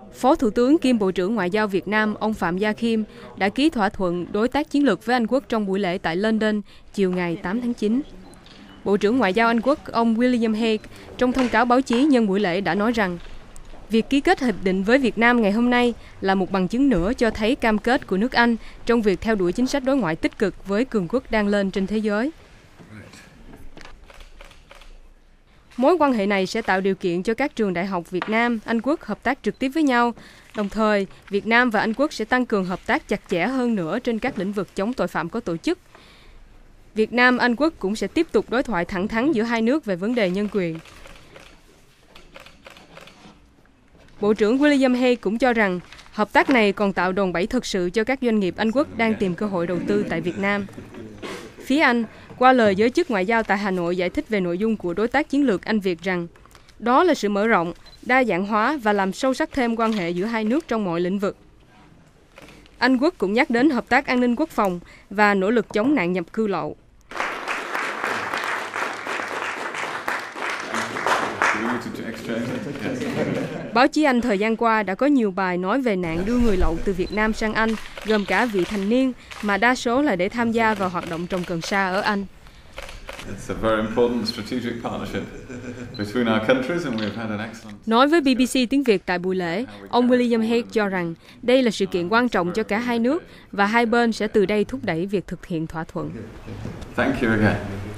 Phó Thủ tướng kiêm Bộ trưởng Ngoại giao Việt Nam ông Phạm Gia Khiêm đã ký thỏa thuận đối tác chiến lược với Anh Quốc trong buổi lễ tại London chiều ngày 8 tháng 9. Bộ trưởng Ngoại giao Anh Quốc ông William Hague trong thông cáo báo chí nhân buổi lễ đã nói rằng việc ký kết hiệp định với Việt Nam ngày hôm nay là một bằng chứng nữa cho thấy cam kết của nước Anh trong việc theo đuổi chính sách đối ngoại tích cực với cường quốc đang lên trên thế giới. Mối quan hệ này sẽ tạo điều kiện cho các trường đại học Việt Nam, Anh Quốc hợp tác trực tiếp với nhau. Đồng thời, Việt Nam và Anh Quốc sẽ tăng cường hợp tác chặt chẽ hơn nữa trên các lĩnh vực chống tội phạm có tổ chức. Việt Nam, Anh Quốc cũng sẽ tiếp tục đối thoại thẳng thắn giữa hai nước về vấn đề nhân quyền. Bộ trưởng William Hague cũng cho rằng hợp tác này còn tạo đòn bẩy thực sự cho các doanh nghiệp Anh Quốc đang tìm cơ hội đầu tư tại Việt Nam. Phía Anh, qua lời giới chức ngoại giao tại Hà Nội giải thích về nội dung của đối tác chiến lược Anh-Việt rằng đó là sự mở rộng, đa dạng hóa và làm sâu sắc thêm quan hệ giữa hai nước trong mọi lĩnh vực. Anh Quốc cũng nhắc đến hợp tác an ninh quốc phòng và nỗ lực chống nạn nhập cư lậu. Báo chí Anh thời gian qua đã có nhiều bài nói về nạn đưa người lậu từ Việt Nam sang Anh, gồm cả vị thành niên, mà đa số là để tham gia vào hoạt động trồng cần sa ở Anh. Nói với BBC tiếng Việt tại buổi lễ, ông William Hague cho rằng đây là sự kiện quan trọng cho cả hai nước và hai bên sẽ từ đây thúc đẩy việc thực hiện thỏa thuận.